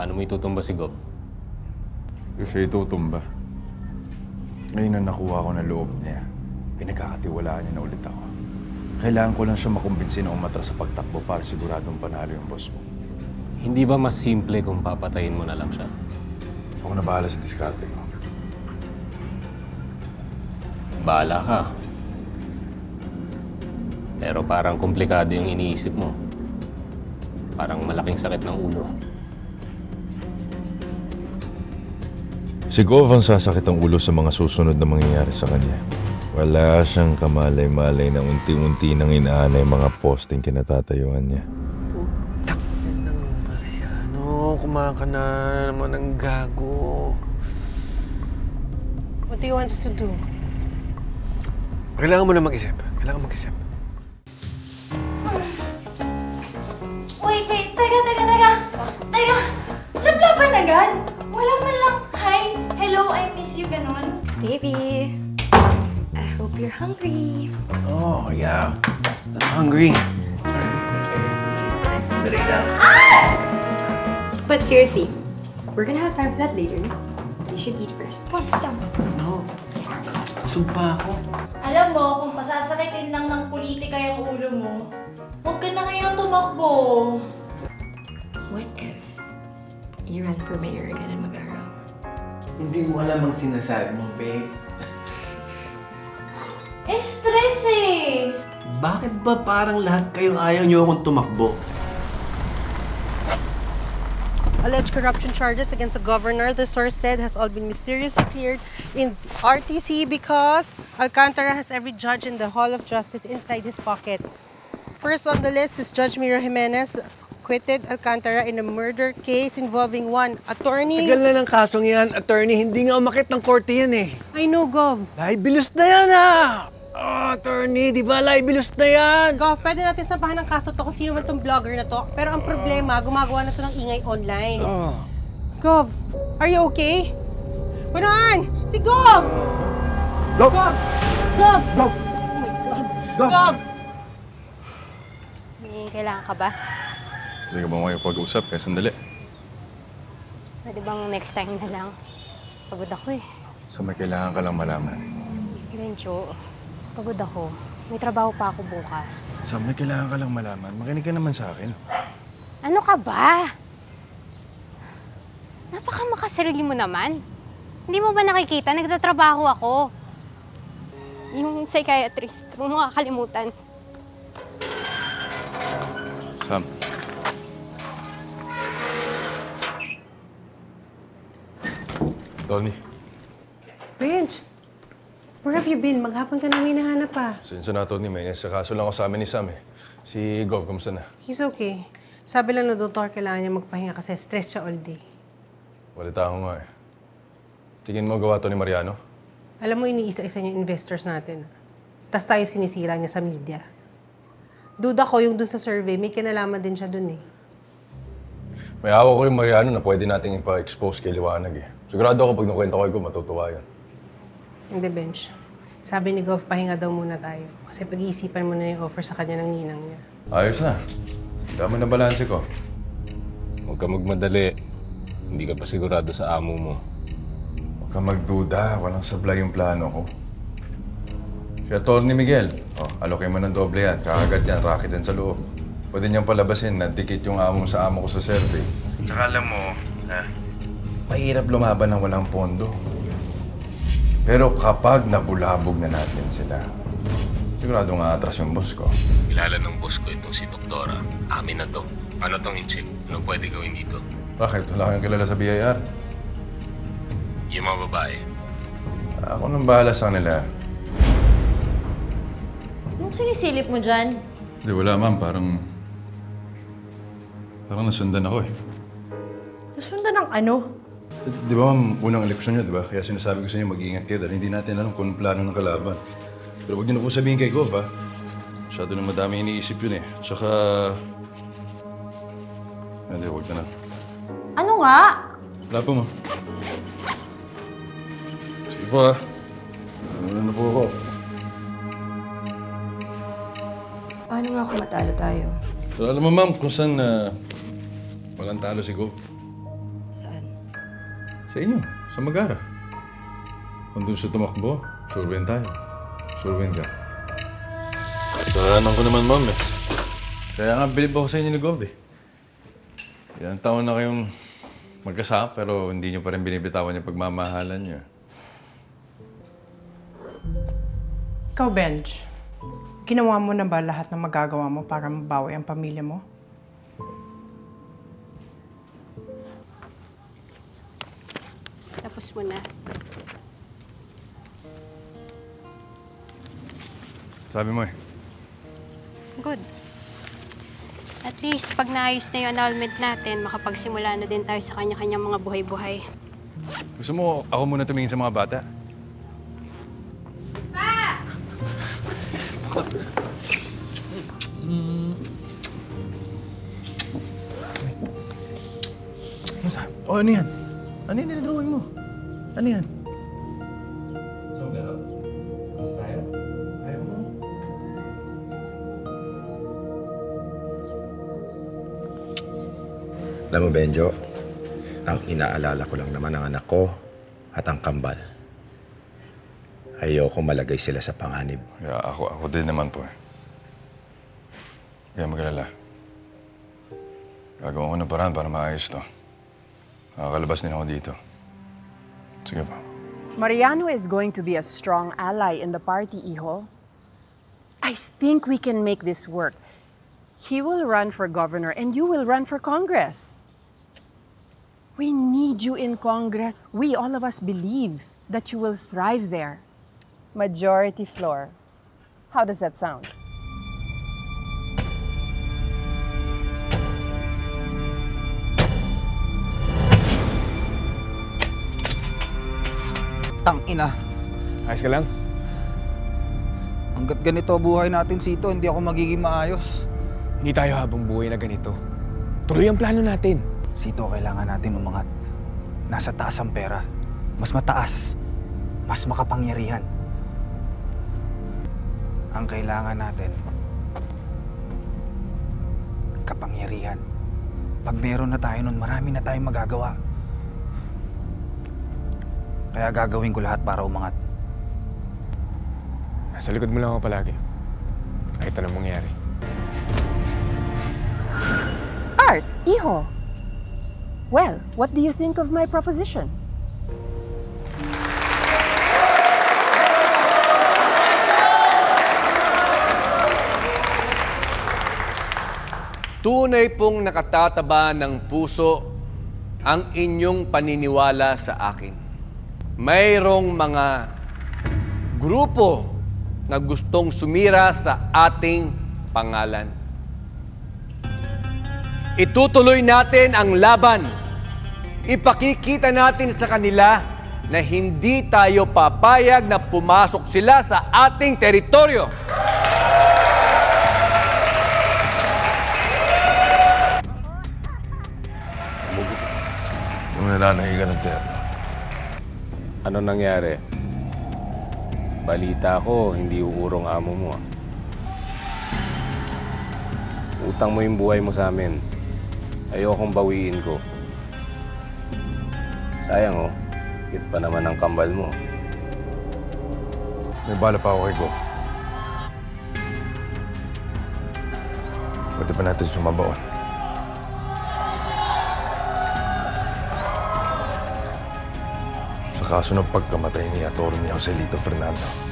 Paano mo itutumba si Gob? Kasi itutumba. Ngayon na nakuha ko na loob niya, pinagkakatiwalaan niya na ulit ako. Kailangan ko lang siya makumbinsi na umatras sa pagtakbo para siguradong panalo yung boss mo. Hindi ba mas simple kung papatayin mo na lang siya? Ako na bahala sa diskarte ko. Bahala ka. Pero parang komplikado yung iniisip mo. Parang malaking sakit ng ulo. Si Gov ang sasakit ang ulo sa mga susunod na mangyayari sa kanya. Wala siyang kamalay-malay na unti-unti nang inaanay mga posting kinatatayuan niya. Putak na ng Mariano. Kumain ka na naman ng gago. What do you want us to do? Kailangan mo na mag-isip. Kailangan mag-isip. Wait! Teka! Naglaban agad? Wala man lang, hi, hello, I miss you, ganon. Baby, I hope you're hungry. Oh, yeah. I'm hungry. Dali na. But seriously, we're gonna have time for that later. You should eat first. Come, sit down. No. Busog pa ako. Alam mo, kung pasasakitin lang ng politika yung ulo mo, huwag ka na kayang tumakbo. What if you ran for mayor again in Magara? Hindi mo alam ang sinasabi mo, babe. Stress eh! Bakit ba parang lahat kayo ayaw niyo akong tumakbo? Alleged corruption charges against the governor, the source said, has all been mysteriously cleared in RTC because Alcantara has every judge in the Hall of Justice inside his pocket. First on the list is Judge Miro Jimenez, acquitted Alcantara in a murder case involving one attorney. Tagal na ng kasong yan, attorney. Hindi nga umakit ng korte yan eh. I know, Gov. Liabilis na yan ah! Oh, attorney, di ba liabilis na yan? Gov, pwede natin sabahan ng kaso to kung sino man tong vlogger na to. Pero ang problema, gumagawa na to ng ingay online. Gov, are you okay? Punaan! Si Gov! Gov! Gov! Gov! Gov! Oh my God! Gov! Gov! May kailangan ka ba? Hindi ka ba makipag-usap kaya sandali? Pwede bang next time na lang? Pagod ako eh. So may kailangan ka lang malaman. Rencho, pagod ako. May trabaho pa ako bukas. So may kailangan ka lang malaman. Makinig ka naman sa akin. Ano ka ba? Napakamakasarili mo naman. Hindi mo ba nakikita? Nagtatrabaho ako. Yung psychiatrist, huwag mo kakalimutan. Sam. Tony. Bench, where have you been? Maghapon ka namin nahanap pa. Sinsa na, Tony. May nasa kaso lang ako sa amin ni Sam eh. Si Gov, kamusta na? He's okay. Sabi lang na doktor, kailangan niya magpahinga kasi stress siya all day. Walita ako nga eh. Tingin mo gawa to ni Mariano? Alam mo, iniisa-isa niya yung investors natin. Tapos tayo sinisira niya sa media. Duda ko yung dun sa survey, may kinalaman din siya dun eh. May awa ko yung Mariano na pwede nating ipa-expose kay Liwanag eh. Sigurado ako pag nakwento ko kay matutuwa yan. Hindi, Bench. Sabi ni Gov, pahinga daw muna tayo. Kasi pag-iisipan mo na yung offer sa kanya ng ninang niya. Ayos na. Dami na balanse ko. Huwag ka magmadali. Hindi ka pa sigurado sa amo mo. Huwag kang magduda. Walang sablay yung plano ko. Si Atty. Miguel. Alokay mo ng doble yan. Kakagat yan. Racket yan sa loob. Pwede niyang palabasin na dikit yung amo sa amo ko sa survey. Tsaka alam mo, mahirap lumaban ng walang pondo. Pero kapag nabulabog na natin sila, sigurado nga atras yung boss ko. Kilala ng boss ko itong si Doktora. Amin na to. Ano tong insip? Anong pwede gawin dito? Bakit? Wala kang kilala sa BIR? Yung mga babae. Ako nang bahala sa kanila. Anong sinisilip mo dyan? Hindi, wala ma'am. Parang nasundan ako eh. Nasundan ng ano? Di ba ma'am, unang eleksyon niyo, di ba? Kaya sinasabi ko sa inyo, mag-iingat kayo dahil hindi natin alam kung anong plano ng kalaban. Pero huwag niyo na po sabihin kay Gov, ha? Masyado nang madami iniisip yun eh. Tsaka... Hindi, huwag na. Ano nga? Wala po, ma'am. Sige po, ha? Ano na po ako? Paano nga kung matalo tayo? So, alam mo, ma'am, kung saan walang talo si Gov. Saan? Sa inyo, sa Magara. Kung doon siya tumakbo, sure win tayo. Sure win ka. Kasalanan ko naman, Ma'am, eh. Kaya nga, bilib ako sa inyo ni Gold, eh. Ilang taon na kayong magkasama, pero hindi nyo pa rin binibitawan yung pagmamahalan nyo. Ikaw, Benj, ginawa mo na ba lahat ng magagawa mo para mabawi ang pamilya mo? Tapos mo na. Sabi mo, eh. Good. At least, pag naayos na yung annulment natin, makapagsimula na din tayo sa kanya-kanyang mga buhay-buhay. Gusto mo ako muna tumingin sa mga bata? Oh, ano yan? Ano yan dinadrawing mo? Ano yan? Ayaw mo? Alam mo, Benjo, ang inaalala ko lang naman ang anak ko at ang kambal. Ayoko malagay sila sa panganib. Yeah, ako din naman po, eh. Kaya magalala. Gagawin ko ng paraan para maayos to. Nakakalabas din ako dito. Sige pa. Mariano is going to be a strong ally in the party, Iho. I think we can make this work. He will run for governor and you will run for Congress. We need you in Congress. We, all of us, believe that you will thrive there. Majority floor. How does that sound? Tangina. Ayos ka lang? Hanggat ganito buhay natin, Sito, hindi ako magiging maayos. Hindi tayo habang buhay na ganito. Tuloy ang plano natin. Sito, kailangan natin umangat. Nasa taas ang pera. Mas mataas. Mas makapangyarihan. Ang kailangan natin, kapangyarihan. Pag meron na tayo nun, marami na tayong magagawa. Kaya gagawin ko lahat para umangat. Nasa likod mo lang ako palagi. Kahit anong mangyari. Art, Iho. Well, what do you think of my proposition? Tunay pong nakatataba ng puso ang inyong paniniwala sa akin. Mayroong mga grupo na gustong sumira sa ating pangalan. Itutuloy natin ang laban. Ipakikita natin sa kanila na hindi tayo papayag na pumasok sila sa ating teritoryo. Kung nananahi ka ng terno. Ano nangyari? Balita ko, hindi uurong amo mo. Utang mo yung buhay mo sa amin. Ayokong bawiin ko. Sayang, oh. Kit pa naman ang kambal mo. May bala pa ako kay Goff. Pwede pa natin sumabaon. Sa kaso ng pagkamatay ni Atty. Joselito Fernando.